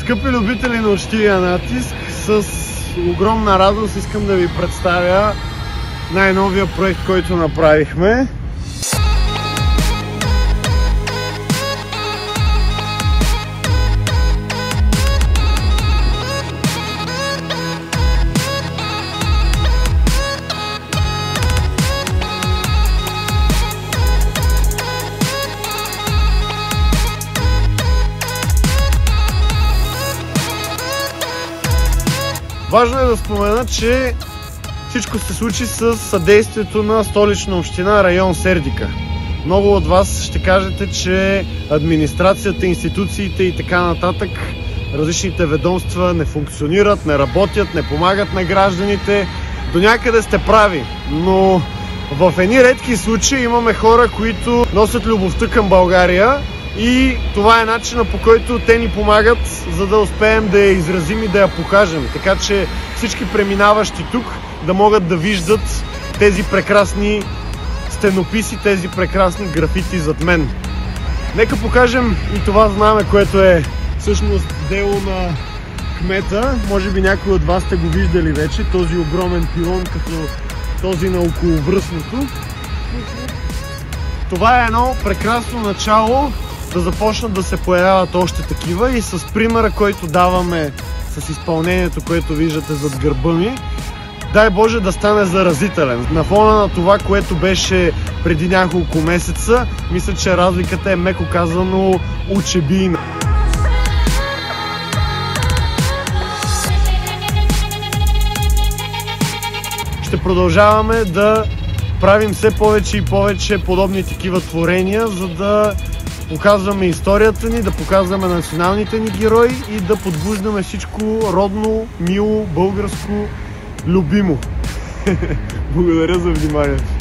Скъпи любители на учтивия натиск, с огромна радост искам да ви представя най-новия проект, който направихме. Важно е да спомена, че всичко се случи с съдействието на Столична община, район Сердика. Много от вас ще кажете, че администрацията, институциите и така нататък, различните ведомства не функционират, не работят, не помагат на гражданите. До някъде сте прави, но в едни редки случаи имаме хора, които носят любовта към България и това е начинът, по който те ни помагат, за да успеем да я изразим и да я покажем. Така че всички преминаващи тук да могат да виждат тези прекрасни стенописи, тези прекрасни графити зад мен. Нека покажем и това знаме, което е всъщност дело на кмета. Може би някои от вас сте го виждали вече, този огромен пилон, като този на околовръстното. Това е едно прекрасно начало да започнат да се появяват още такива и с примера, който даваме, с изпълнението, което виждате зад гърба ми, дай Боже да стане заразителен. На фона на това, което беше преди няколко месеца, мисля, че разликата е меко казано учебийна. Ще продължаваме да правим все повече и повече подобни такива творения, за да показваме историята ни, да показваме националните ни герои и да подбуждаме всичко родно, мило, българско, любимо. Благодаря за вниманието.